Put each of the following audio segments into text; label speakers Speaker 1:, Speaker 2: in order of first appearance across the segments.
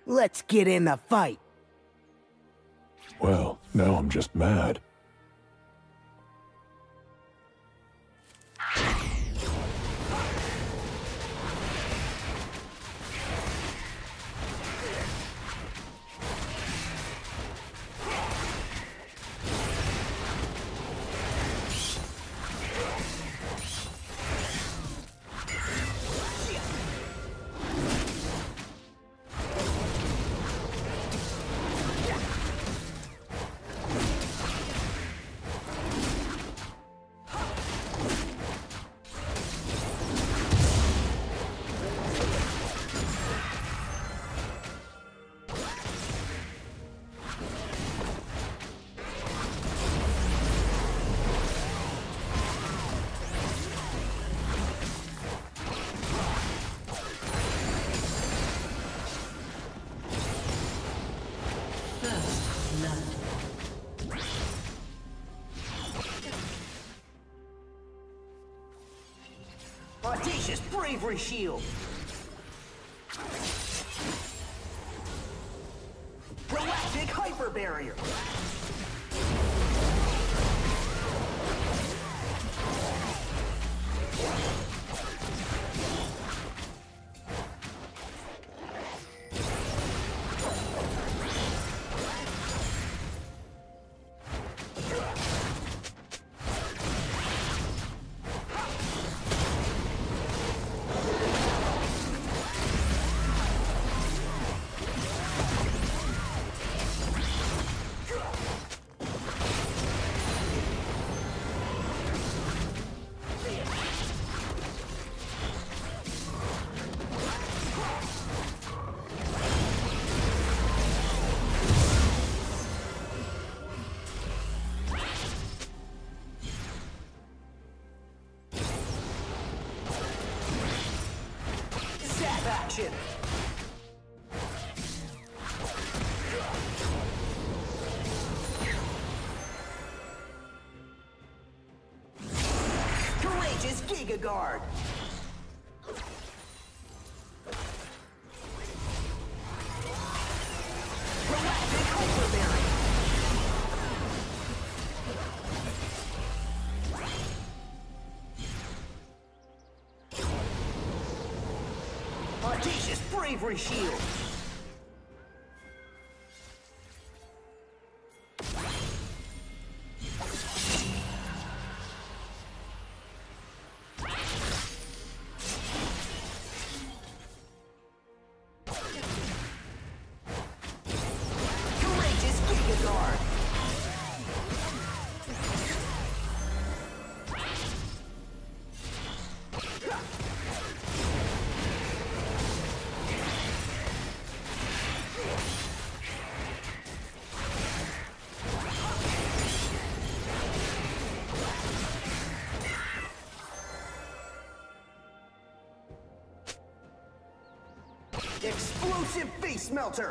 Speaker 1: Let's get in the fight.
Speaker 2: Well, now I'm just mad.
Speaker 3: Audacious bravery shield! Galactic hyper barrier! ZAC action! Courageous Giga Guard! Galactic hyper barrier! Audacious bravery shield! Courageous Giga Guard! Explosive face melter!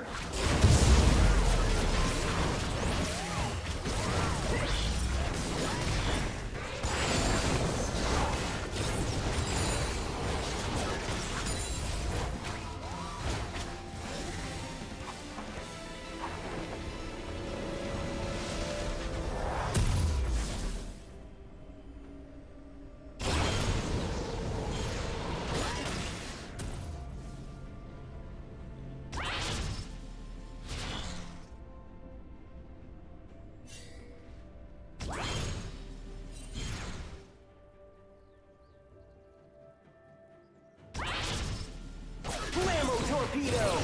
Speaker 3: Torpedo!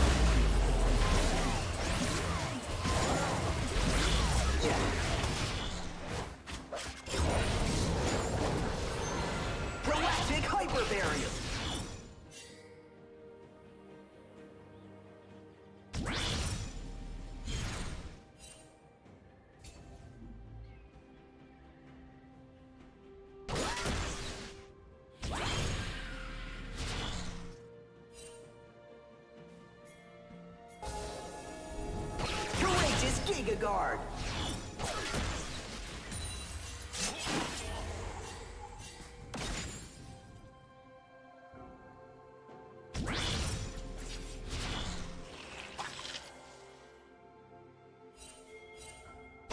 Speaker 3: Galactic hyper barrier! Giga Guard!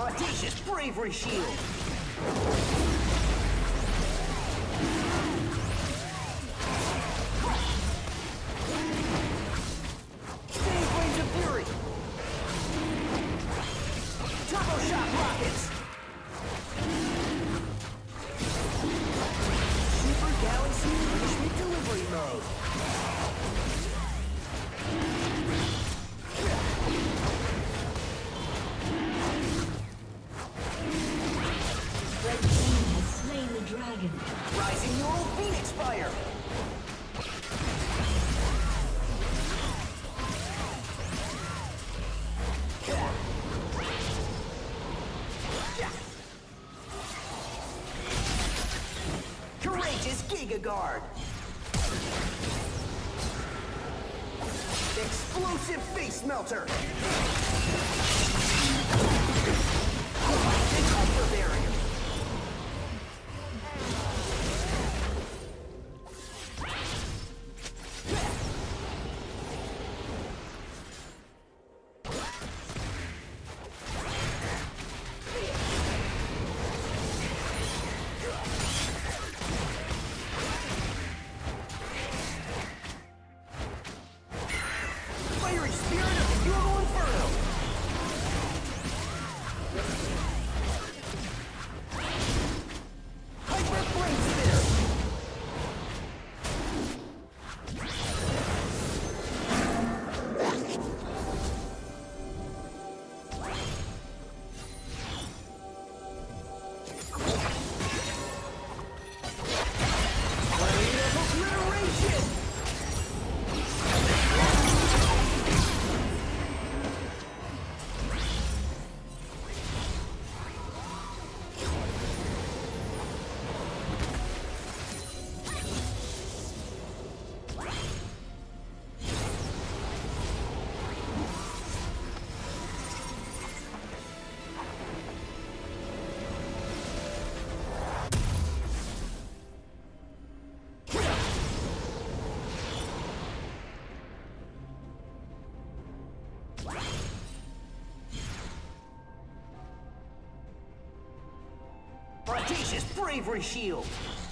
Speaker 3: Audacious bravery shield. Spinning flames of fury. Turbo shock rockets. Super Galaxy punishment delivery mode.
Speaker 1: Dragon.
Speaker 3: Rising Neural Phoenix Fire! Courageous Giga Guard! Explosive Face Melter! Galactic Hyper Barrier! Audacious bravery shield!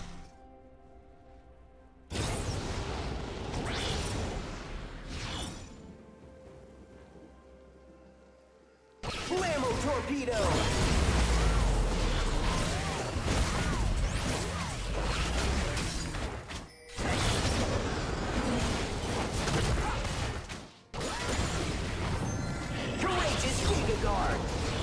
Speaker 3: Blammo torpedo! Courageous Giga Guard!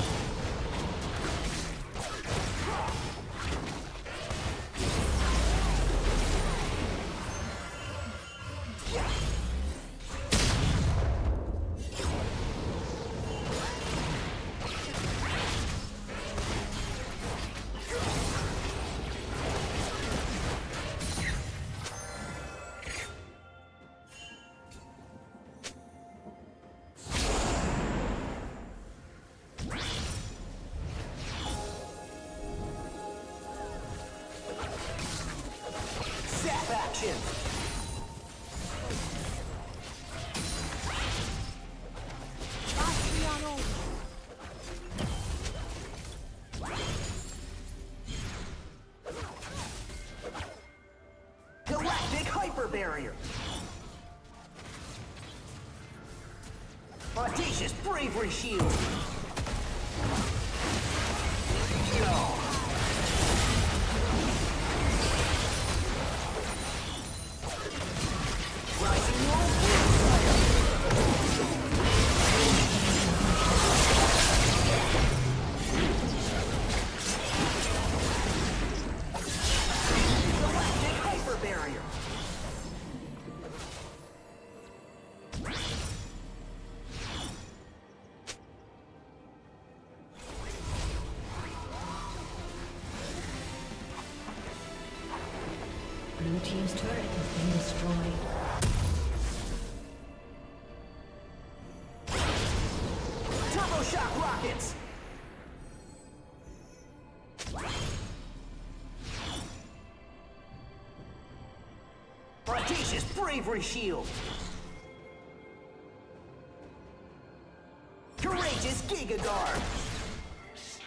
Speaker 3: ZAC action! Galactic Hyper Barrier! Audacious bravery shield! No! Rising Neural Phoenix Fire! Galactic Hyper Barrier!
Speaker 1: Blue team's turret has been destroyed.
Speaker 3: Turbo shock rockets! Audacious bravery shield! Courageous Giga Guard!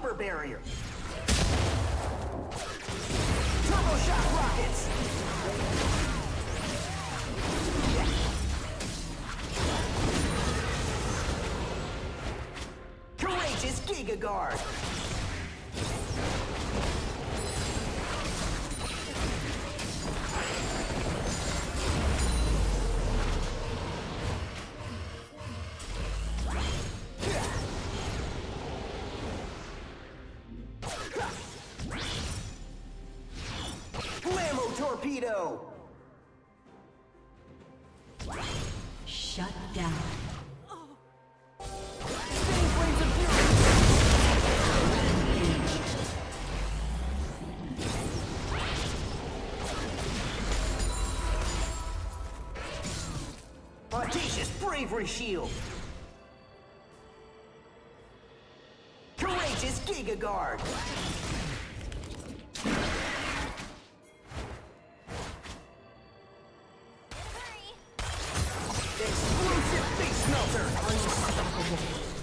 Speaker 3: hyper barrier. Turbo shock rockets. Courageous Giga Guard. Torpedo!
Speaker 1: Shut down.
Speaker 3: Spinning flames of fury! Audacious bravery shield! Courageous Giga Guard! Explosive face melter! Unstoppable!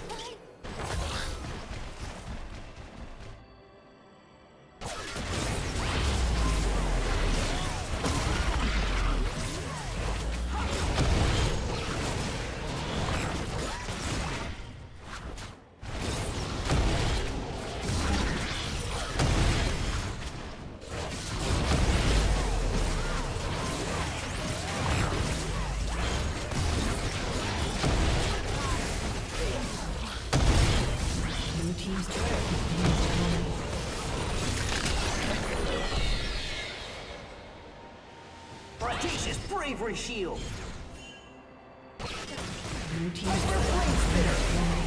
Speaker 3: Audacious bravery shield!
Speaker 1: Blue team's turret has been destroyed.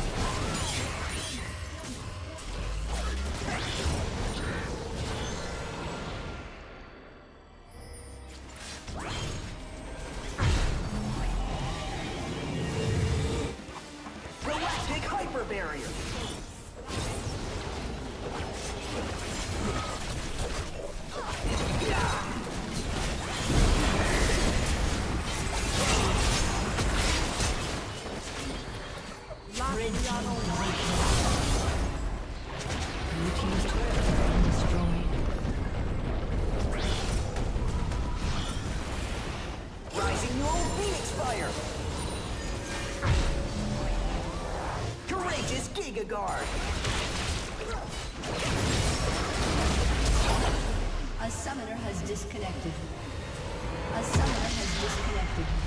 Speaker 3: Galactic hyper barrier! Rising Neural Phoenix Fire! Courageous Giga Guard!
Speaker 2: A summoner has disconnected. A summoner has disconnected.